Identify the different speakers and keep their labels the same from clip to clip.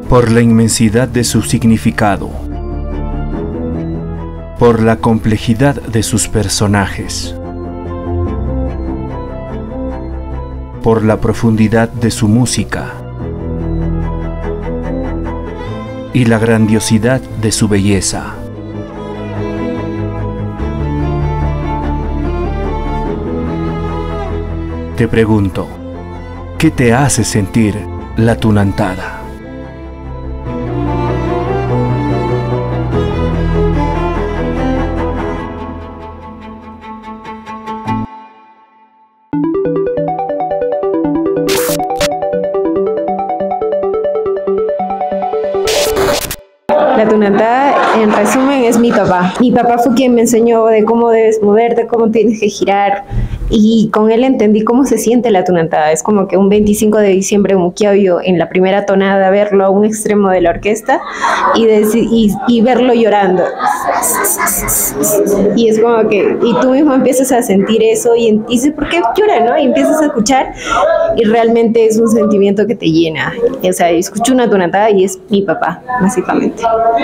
Speaker 1: por la inmensidad de su significado, por la complejidad de sus personajes, por la profundidad de su música y la grandiosidad de su belleza. Te pregunto, ¿qué te hace sentir la tunantada?
Speaker 2: La tunantada, en resumen, es mi papá. Mi papá fue quien me enseñó de cómo debes moverte, cómo tienes que girar. Y con él entendí cómo se siente la tunantada. Es como que un 25 de diciembre Muquiabio en la primera tonada, verlo a un extremo de la orquesta y verlo llorando. Y es como que, y tú mismo empiezas a sentir eso y dices, ¿por qué llora, no? Y empiezas a escuchar y realmente es un sentimiento que te llena. O sea, escucho una tunantada y es mi papá, básicamente.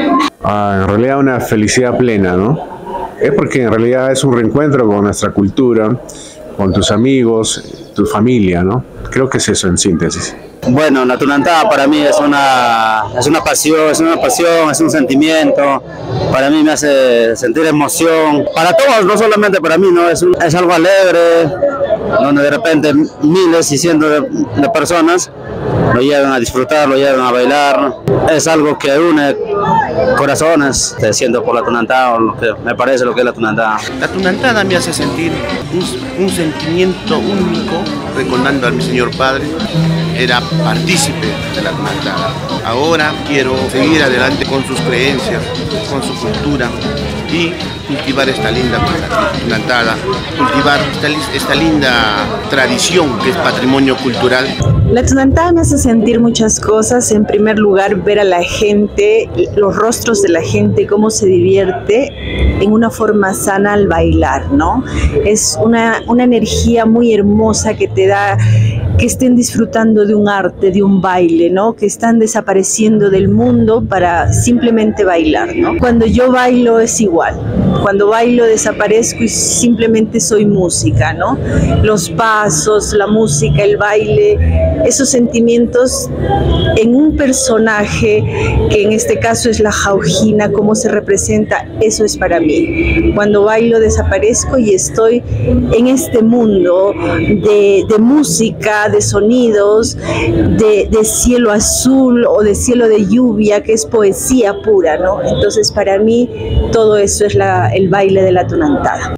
Speaker 3: En realidad una felicidad plena, ¿no? Es porque en realidad es un reencuentro con nuestra cultura, con tus amigos, tu familia, ¿no? Creo que es eso en síntesis.
Speaker 4: Bueno, la tunantada para mí es una pasión, es un sentimiento. Para mí me hace sentir emoción. Para todos, no solamente para mí, ¿no? Es algo alegre, donde de repente miles y cientos de personas lo llevan a disfrutar, lo llevan a bailar. Es algo que une corazones. Te siento por la tunantada, o lo que me parece lo que es la tunantada.
Speaker 5: La tunantada me hace sentir un sentimiento único, recordando a mi señor padre. Era partícipe de la tunantada. Ahora quiero seguir adelante con sus creencias, con su cultura y cultivar esta linda tunantada, cultivar esta linda tradición que es patrimonio cultural.
Speaker 6: La tunantada me hace sentir muchas cosas. En primer lugar, ver a la gente, los rostros de la gente, cómo se divierte en una forma sana al bailar, ¿no? Es una energía muy hermosa que te da que estén disfrutando de un arte, de un baile, ¿no? Que están desapareciendo del mundo para simplemente bailar, ¿no? Cuando yo bailo es igual. Cuando bailo desaparezco y simplemente soy música, ¿no? Los pasos, la música, el baile, esos sentimientos en un personaje, que en este caso es la Jaujina, cómo se representa, eso es para mí. Cuando bailo desaparezco y estoy en este mundo de música, de sonidos, de cielo azul o de cielo de lluvia, que es poesía pura, ¿no? Entonces para mí todo eso es el baile de la tunantada.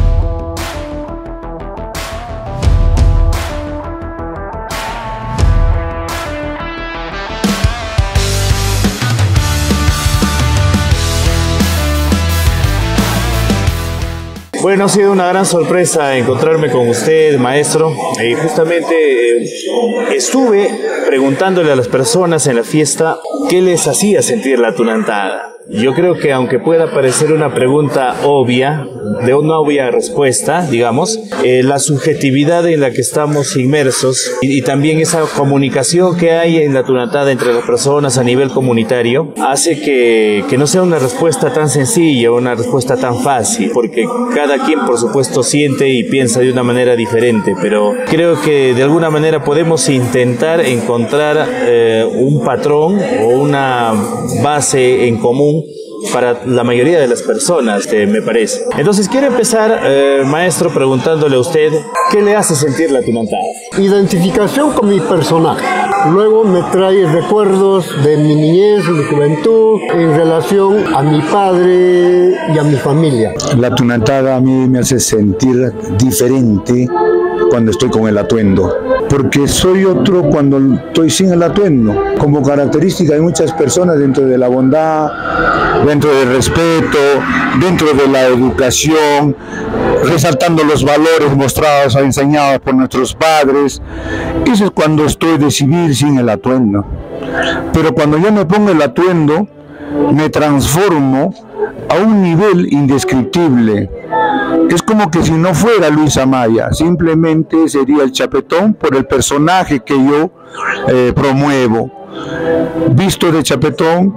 Speaker 7: Bueno, ha sido una gran sorpresa encontrarme con usted, maestro. Justamente estuve preguntándole a las personas en la fiesta qué les hacía sentir la tunantada. Yo creo que aunque pueda parecer una pregunta obvia, de una obvia respuesta, digamos, la subjetividad en la que estamos inmersos y también esa comunicación que hay en la tunantada entre las personas a nivel comunitario hace que no sea una respuesta tan sencilla, una respuesta tan fácil, porque cada quien por supuesto siente y piensa de una manera diferente, pero creo que de alguna manera podemos intentar encontrar un patrón o una base en común para la mayoría de las personas, me parece. Entonces quiero empezar, maestro, preguntándole a usted, ¿qué le hace sentir la tunantada?
Speaker 8: Identificación con mi personaje. Luego me trae recuerdos de mi niñez, mi juventud, en relación a mi padre y a mi familia.
Speaker 9: La tunantada a mí me hace sentir diferente cuando estoy con el atuendo, porque soy otro cuando estoy sin el atuendo. Como característica hay muchas personas dentro de la bondad, dentro del respeto, dentro de la educación, resaltando los valores mostrados, enseñados por nuestros padres. Eso es cuando estoy de civil sin el atuendo. Pero cuando yo me pongo el atuendo, me transformo a un nivel indescriptible. Es como que si no fuera Luis Amaya, simplemente sería el chapetón por el personaje que yo promuevo. visto de Chapetón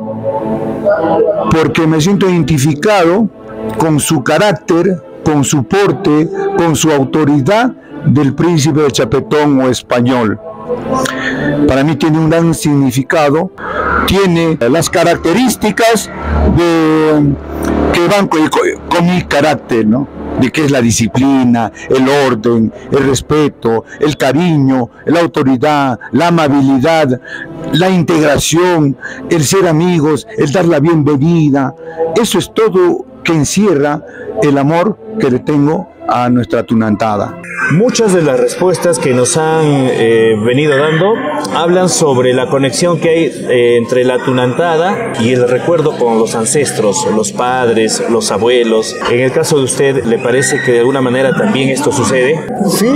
Speaker 9: porque me siento identificado con su carácter, con su porte, con su autoridad del príncipe de Chapetón o español. Para mí tiene un gran significado, tiene las características que van con mi carácter, ¿no? De qué es la disciplina, el orden, el respeto, el cariño, la autoridad, la amabilidad, la integración, el ser amigos, el dar la bienvenida. Eso es todo que encierra el amor que le tengo a nuestra tunantada.
Speaker 7: Muchas de las respuestas que nos han venido dando hablan sobre la conexión que hay entre la tunantada y el recuerdo con los ancestros, los padres, los abuelos. En el caso de usted, ¿le parece que de alguna manera también esto sucede?
Speaker 8: Sí,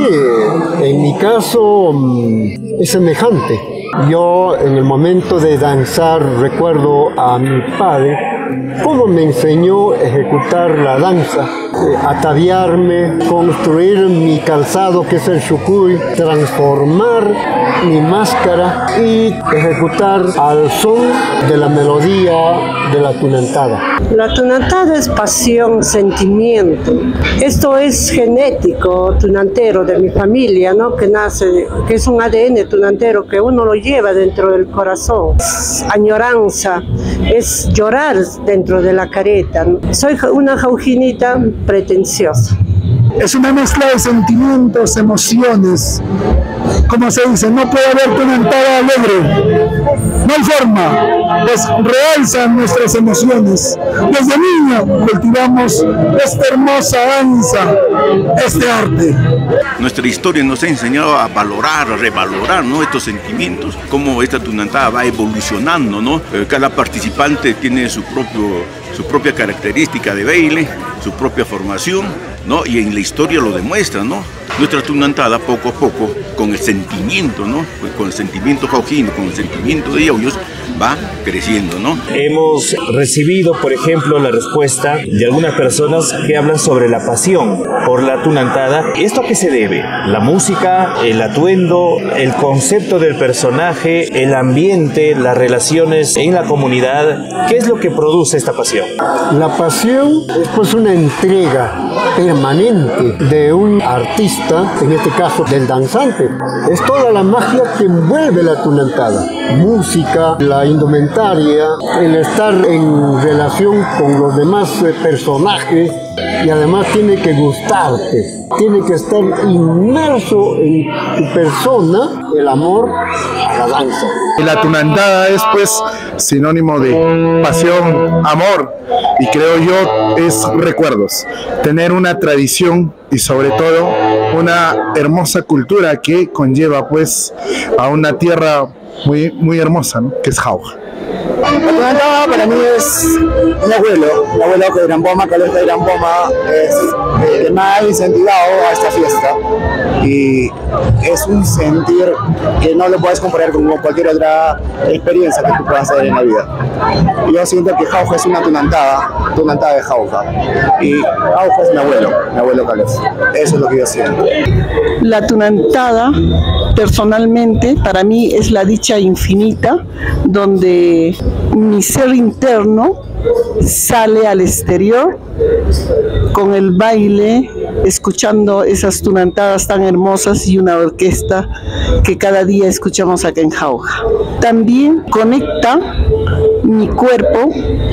Speaker 8: en mi caso es semejante. Yo en el momento de danzar recuerdo a mi padre cómo me enseñó a ejecutar la danza, ataviarme, construir mi calzado que es el chucuy, transformar mi máscara y ejecutar al son de la melodía de la tunantada.
Speaker 10: La tunantada es pasión, sentimiento. Esto es genético tunantero de mi familia, ¿no? Que nace, que es un ADN tunantero que uno lo lleva dentro del corazón. Es añoranza, es llorar dentro de la careta, ¿no? Soy una jaujinita pretenciosa.
Speaker 11: Es una mezcla de sentimientos, emociones. Como se dice, no puede haber tunantada alegre. No hay forma. Pues realzan nuestras emociones. Desde niño cultivamos esta hermosa danza, este arte.
Speaker 12: Nuestra historia nos ha enseñado a valorar, a revalorar, ¿no?, estos sentimientos, cómo esta tunantada va evolucionando, ¿no? Cada participante tiene su propia característica de baile, su propia formación, ¿no? Y en la historia lo demuestra, ¿no? Nuestra tunantada poco a poco, con el sentimiento, ¿no? Con el sentimiento jaujino, con el sentimiento de yauyos, va creciendo, ¿no?
Speaker 7: Hemos recibido, por ejemplo, la respuesta de algunas personas que hablan sobre la pasión por la tunantada. ¿Esto a qué se debe? La música, el atuendo, el concepto del personaje, el ambiente, las relaciones en la comunidad. ¿Qué es lo que produce esta pasión?
Speaker 8: La pasión es pues una entrega permanente de un artista, en este caso del danzante. Es toda la magia que envuelve la tunantada. Música, la indumentaria, el estar en relación con los demás personajes, y además tiene que gustarte, tiene que estar inmerso en tu persona el amor a la danza.
Speaker 11: La tunantada es pues sinónimo de pasión, amor, y creo yo es recuerdos, tener una tradición y sobre todo una hermosa cultura que conlleva pues a una tierra muy hermosa, ¿no?, que es Jauja.
Speaker 13: La tunantada para mí es mi abuelo de Iramboma, Caleta de Iramboma, es el que me ha incentivado a esta fiesta y es un sentir que no lo puedes comparar con cualquier otra experiencia que tú puedas hacer en la vida. Yo siento que Jauja es una tunantada de Jauja, y Jauja es mi abuelo Caleta. Eso es lo que yo siento.
Speaker 14: La tunantada, personalmente, para mí es la dicha infinita, donde mi ser interno sale al exterior con el baile, escuchando esas tunantadas tan hermosas y una orquesta que cada día escuchamos acá en Jauja. También conecta mi cuerpo,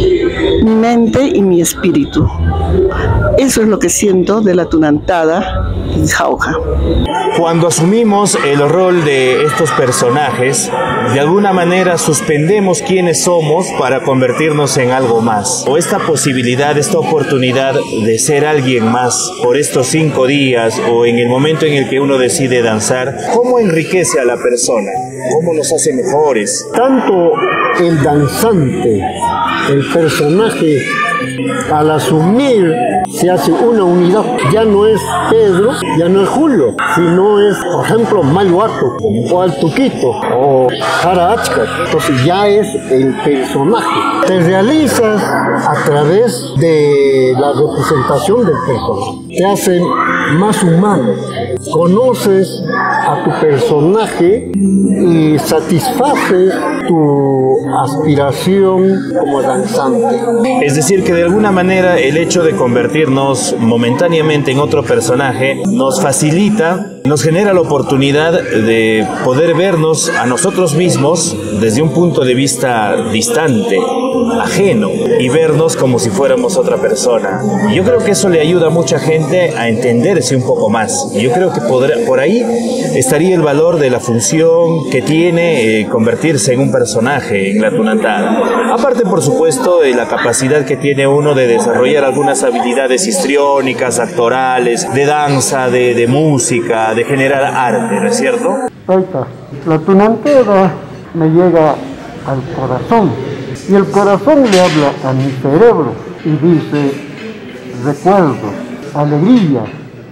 Speaker 14: mi mente y mi espíritu. Eso es lo que siento de la tunantada en Jauja.
Speaker 7: Cuando asumimos el rol de estos personajes, de alguna manera suspendemos quiénes somos para convertirnos en algo más. O esta posibilidad, esta oportunidad de ser alguien más por estos 5 días o en el momento en el que uno decide danzar, ¿cómo enriquece a la persona? ¿Cómo nos hace mejores?
Speaker 8: Tanto el danzante, el personaje, al asumir se hace una unidad. Ya no es Pedro, ya no es Julio, sino es, por ejemplo, Mayuato, o Altuquito, o Jaraachca. Entonces ya es el personaje. Te realizas a través de la representación del personaje. Te hacen más humano. Conoces a tu personaje y satisface tu aspiración como danzante.
Speaker 7: Es decir, que de alguna manera el hecho de convertirnos momentáneamente en otro personaje nos facilita, nos genera la oportunidad de poder vernos a nosotros mismos desde un punto de vista distante, ajeno, y vernos como si fuéramos otra persona. Y yo creo que eso le ayuda a mucha gente a entenderse un poco más. Y yo creo que por ahí estaría el valor de la función que tiene convertirse en un personaje en la tunantada. Aparte, por supuesto, de la capacidad que tiene uno de desarrollar algunas habilidades histriónicas, actorales, de danza, de música, de generar arte, ¿no es cierto?
Speaker 8: Ahí está. La tunantera me llega al corazón y el corazón le habla a mi cerebro y dice recuerdos, alegría,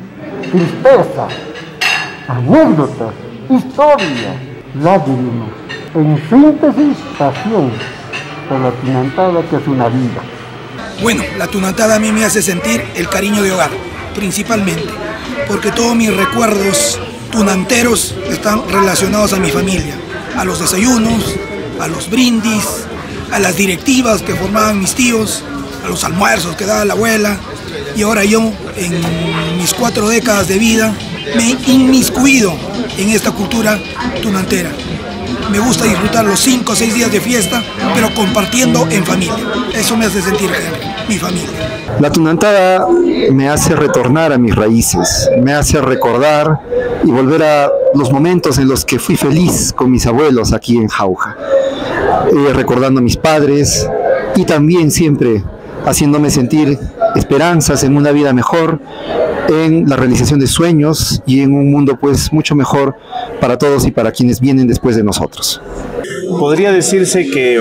Speaker 8: tristeza, anécdotas, historia, lágrimas, en síntesis, pasión por la tunantada, que es una vida.
Speaker 15: Bueno, la tunantada a mí me hace sentir el cariño de hogar, principalmente, porque todos mis recuerdos tunanteros están relacionados a mi familia, a los desayunos, a los brindis, a las directivas que formaban mis tíos, a los almuerzos que daba la abuela, y ahora yo, en mis 4 décadas de vida, me he inmiscuido en esta cultura tunantera. Me gusta disfrutar los 5 o 6 días de fiesta, pero compartiendo en familia. Eso me hace sentir mi familia.
Speaker 16: La tunantada me hace retornar a mis raíces, me hace recordar y volver a los momentos en los que fui feliz con mis abuelos aquí en Jauja, recordando a mis padres y también siempre haciéndome sentir esperanzas en una vida mejor, en la realización de sueños y en un mundo pues mucho mejor para todos y para quienes vienen después de nosotros.
Speaker 7: Podría decirse que,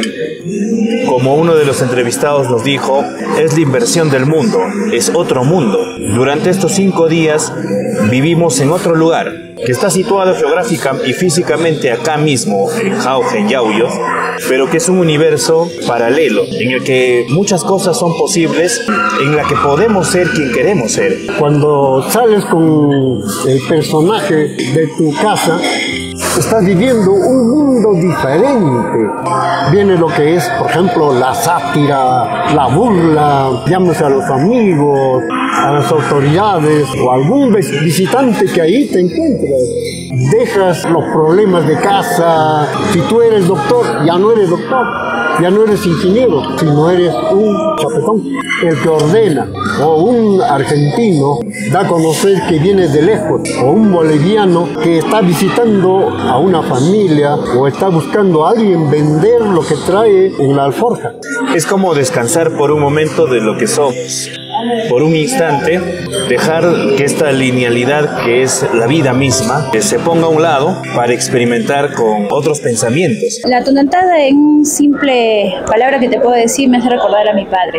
Speaker 7: como uno de los entrevistados nos dijo, es la inversión del mundo, es otro mundo. Durante estos 5 días vivimos en otro lugar, que está situado geográfica y físicamente acá mismo, en Jauja, en Yauyos, pero que es un universo paralelo, en el que muchas cosas son posibles, en la que podemos ser quien queremos ser.
Speaker 8: Cuando sales con el personaje de tu casa, estás viviendo un mundo diferente. Viene lo que es, por ejemplo, la sátira, la burla, llámese a los amigos, a las autoridades o a algún visitante que ahí te encuentras. Dejas los problemas de casa. Si tú eres doctor, ya no eres doctor, ya no eres ingeniero, sino eres un chapetón, el que ordena. O un argentino da a conocer que viene de lejos, o un boliviano que está visitando a una familia o está buscando a alguien vender lo que trae en la alforja.
Speaker 7: Es como descansar por un momento de lo que somos. Por un instante, dejar que esta linealidad que es la vida misma se ponga a un lado para experimentar con otros pensamientos.
Speaker 17: La tunantada, en una simple palabra que te puedo decir, me hace recordar a mi padre.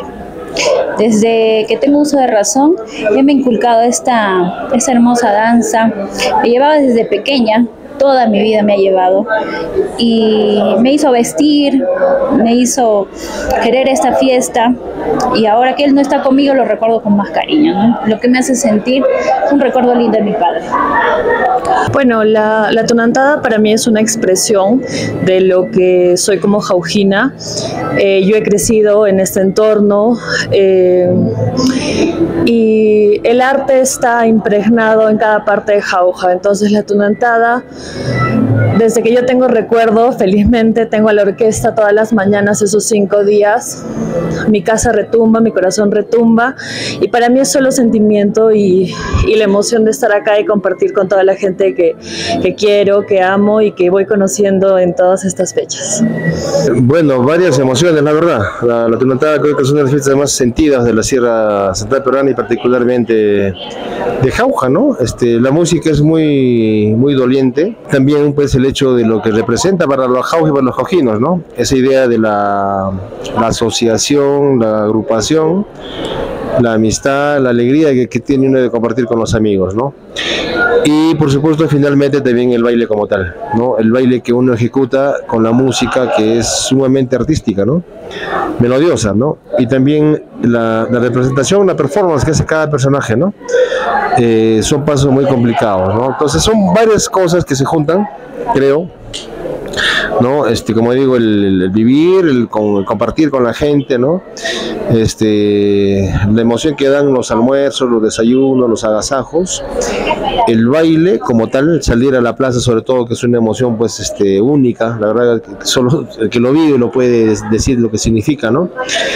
Speaker 17: Desde que tengo uso de razón, él me ha inculcado esta hermosa danza. Me llevaba desde pequeña. Toda mi vida me ha llevado y me hizo vestir, me hizo querer esta fiesta, y ahora que él no está conmigo lo recuerdo con más cariño, ¿no? Lo que me hace sentir un recuerdo lindo de mi padre.
Speaker 18: Bueno, la tunantada para mí es una expresión de lo que soy como jaujina. Yo he crecido en este entorno y el arte está impregnado en cada parte de Jauja. Entonces la tunantada, desde que yo tengo recuerdo, felizmente tengo a la orquesta todas las mañanas esos 5 días. Mi casa retumba, mi corazón retumba, y para mí es solo sentimiento y la emoción de estar acá y compartir con toda la gente que quiero, que amo y que voy conociendo en todas estas fechas.
Speaker 16: Bueno, varias emociones, la verdad. La tunantada creo que es una de las fiestas más sentidas de la Sierra Central Peruana y particularmente de Jauja, ¿no? La música es muy doliente. También pues el hecho de lo que representa para los jauja y para los jaujinos, ¿no? Esa idea de la asociación, la agrupación
Speaker 19: la amistad, la alegría que tiene uno de compartir con los amigos, ¿no? Y por supuesto finalmente también el baile como tal, ¿no? El baile que uno ejecuta con la música que es sumamente artística, ¿no? Melodiosa, ¿no? Y también la representación, la performance que hace cada personaje, ¿no? Son pasos muy complicados, ¿no? Entonces son varias cosas que se juntan, creo, ¿no? Como digo, el vivir, el compartir con la gente, ¿no? La emoción que dan los almuerzos, los desayunos, los agasajos, el baile como tal, salir a la plaza sobre todo, que es una emoción pues única, la verdad que solo el que lo vive lo puede decir lo que significa, ¿no?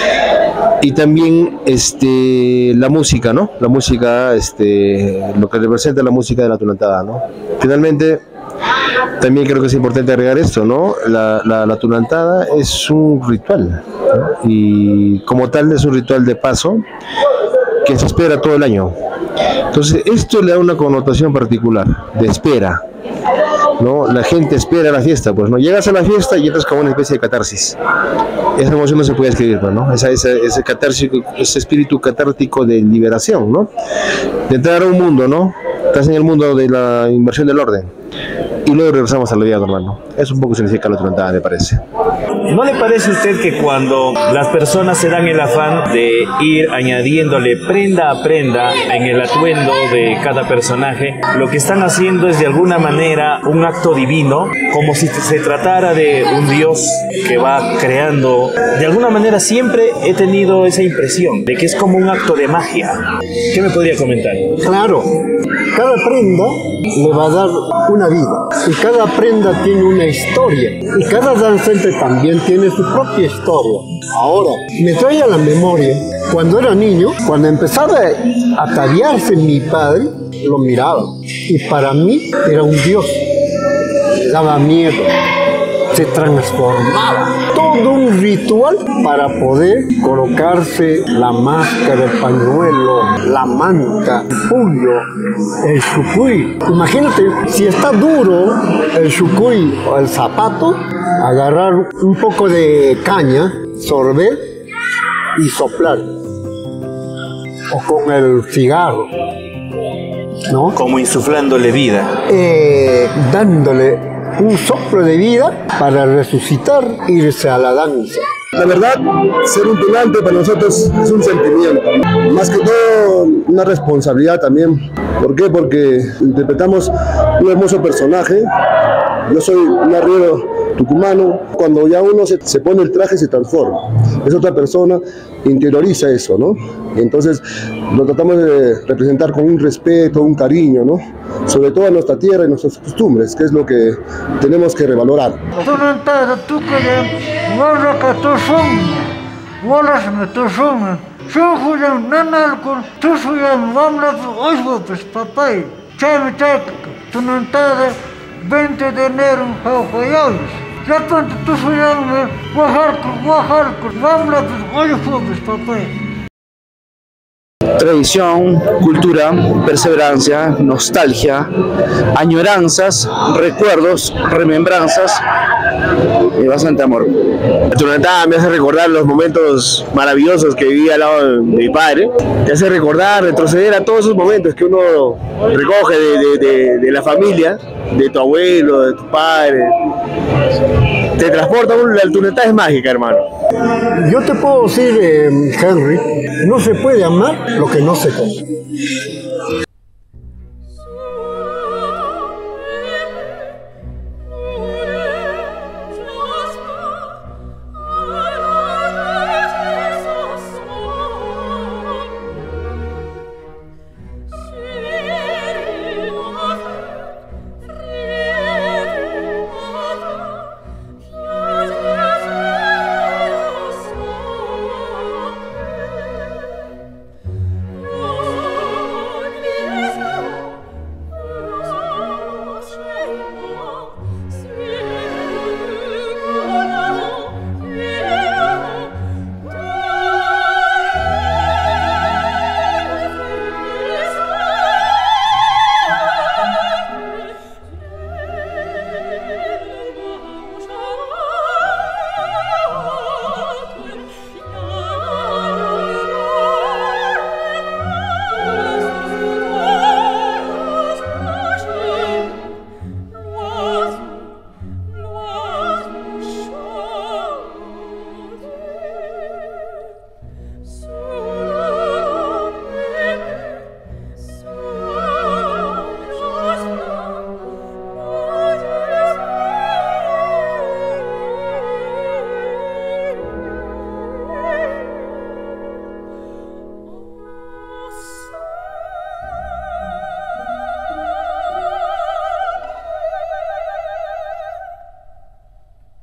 Speaker 19: Y también la música, ¿no? La música, lo que representa la música de la tunantada, ¿no? Finalmente, también creo que es importante agregar esto, ¿no? La tunantada es un ritual, ¿no? Y como tal es un ritual de paso que se espera todo el año. Entonces esto le da una connotación particular, de espera, ¿no? La gente espera la fiesta, pues, ¿no? Llegas a la fiesta y entras como una especie de catarsis. Esa emoción no se puede escribir, pues, ¿no? Ese catársico, ese espíritu catártico de liberación, ¿no? De entrar a un mundo, ¿no? Estás en el mundo de la inversión del orden. Y luego regresamos a la vida normal, ¿no? Eso un poco significa la tunantada, me parece.
Speaker 7: ¿No le parece a usted que cuando las personas se dan el afán de ir añadiéndole prenda a prenda en el atuendo de cada personaje, lo que están haciendo es de alguna manera un acto divino, como si se tratara de un dios que va creando? De alguna manera siempre he tenido esa impresión de que es como un acto de magia. ¿Qué me podría comentar?
Speaker 8: Claro, cada prenda le va a dar una vida y cada prenda tiene una historia y cada danzante también tiene su propia historia. Ahora, me trae a la memoria cuando era niño, cuando empezaba a ataviarse mi padre, lo miraba y para mí era un dios, le daba miedo, se transformaba. Todo un ritual para poder colocarse la máscara, el pañuelo, la manta, el puño, el chucuy. Imagínate, si está duro el chucuy o el zapato, agarrar un poco de caña, sorber y soplar. O con el cigarro, ¿no?
Speaker 7: Como insuflándole vida.
Speaker 8: Dándole un soplo de vida para resucitar, irse a la danza.
Speaker 11: La verdad, ser un tunante para nosotros es un sentimiento, más que todo una responsabilidad también. ¿Por qué? Porque interpretamos un hermoso personaje. Yo soy un arriero tucumano. Cuando ya uno se pone el traje se transforma. Es otra persona, interioriza eso, ¿no? Entonces lo tratamos de representar con un respeto, un cariño, ¿no? Sobre todo a nuestra tierra y nuestras costumbres, que es lo que tenemos que revalorar.
Speaker 20: Tunantada 20 de enero en Jauja. Ya tanto tú soñame, Oaxaca, vamos a papá.
Speaker 4: Tradición, cultura, perseverancia, nostalgia, añoranzas, recuerdos, remembranzas y bastante amor.
Speaker 19: La tunantada me hace recordar los momentos maravillosos que viví al lado de mi padre. Te hace recordar, retroceder a todos esos momentos que uno recoge de la familia, de tu abuelo, de tu padre. Te transporta, la tunantada es mágica, hermano.
Speaker 8: Yo te puedo decir, Henry, no se puede amar lo que no se come.